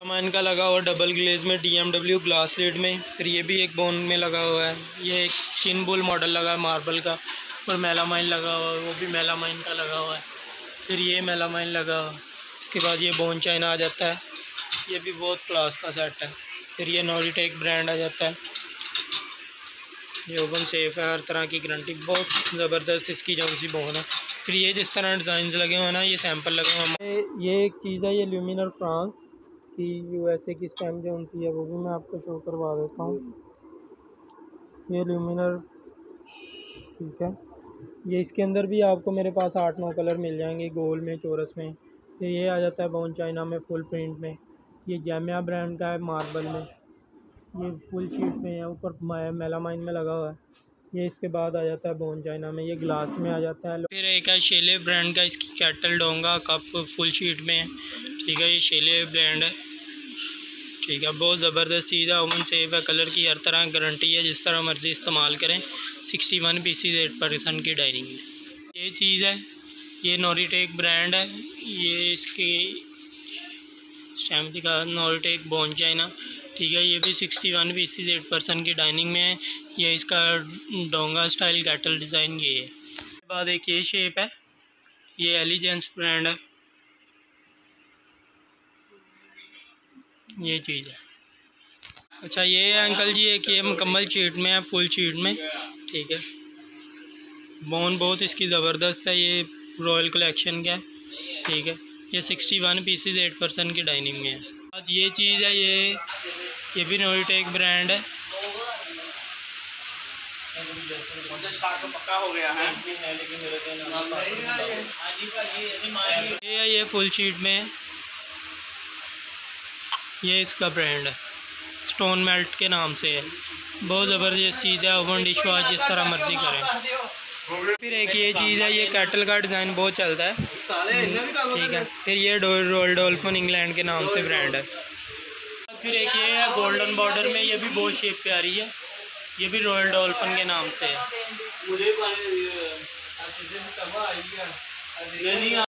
Melamine का लगा हुआ डबल ग्लेज में DMW ग्लास लेड में। फिर ये भी एक बोन में लगा हुआ है। ये एक चिन बुल मॉडल लगा है मार्बल का, और मेलामाइन लगा हुआ है, वो भी मेलामाइन का लगा हुआ है। फिर ये मेलामाइन लगा हुआ है। इसके बाद ये बोन चाइना आ जाता है, ये भी बहुत क्लास का सेट है। फिर ये नॉरिटेक ब्रांड आ जाता है। ये ओवन सेफ है, हर तरह की गारंटी, बहुत ज़बरदस्त इसकी जो सी बोन है। फिर ये जिस तरह डिज़ाइन लगे हुए हैं ना, ये सैंपल लगे हुए हैं। ये एक चीज़ है, ये ल्यूमिनर फ्रांस की USA की स्टैम्प जो सी है, वो भी मैं आपको शो करवा देता हूँ। ये ल्यूमिनर, ठीक है। ये इसके अंदर भी आपको मेरे पास 8-9 कलर मिल जाएंगे, गोल में, चौरस में। फिर ये आ जाता है बोन चाइना में, फुल प्रिंट में। ये जैमिया ब्रांड का है, मार्बल में। ये फुल शीट में है, ऊपर मेलामाइन में लगा हुआ है। ये इसके बाद आ जाता है बोन चाइना में, ये ग्लास में आ जाता है। फिर एक है शेले ब्रांड का, इसकी कैटल डोंगा कप फुल शीट में है, ठीक है। ये शेले ब्रांड है, ठीक है। बहुत ज़बरदस्त चीज़ है, ओवन सेफ है, कलर की हर तरह गारंटी है, जिस तरह मर्ज़ी इस्तेमाल करें। 61 पीसीज 8% की डाइनिंग है। ये चीज़ है, ये नॉरिटेक ब्रांड है। ये इसकी स्टैम्प दिखा, नॉरिटेक बोन चाइना, ठीक है। ये भी 61 पीसीज 8% की डाइनिंग में है। ये इसका डोंगा स्टाइल कैटल डिज़ाइन ये है। उसके बाद एक ये शेप है, ये एलिजेंस ब्रांड है, ये चीज़ है। अच्छा ये है अंकल जी, एक ये मुकम्मल शीट में है, फुल शीट में, ठीक है। बोन बहुत इसकी ज़बरदस्त है, ये रॉयल कलेक्शन का है, ठीक है। ये 61 पीसीज 8% की डाइनिंग में है। आज ये चीज़ है, ये भी नॉरिटेक ब्रांड है। पक्का हो गया है। ये फुल शीट में, ये इसका ब्रांड है, स्टोन मेल्ट के नाम से है। बहुत ज़बरदस्त चीज़ है, ओवन डिश वॉश जिस तरह मर्जी करें। फिर एक ये चीज़ है, ये कैटल का डिज़ाइन बहुत चलता है, ठीक है। फिर ये रॉयल डॉल्फिन इंग्लैंड के नाम से ब्रांड है। फिर एक ये है गोल्डन बॉर्डर में, ये भी बहुत शेप प्यारी है, ये भी रॉयल डॉल्फिन के नाम से है।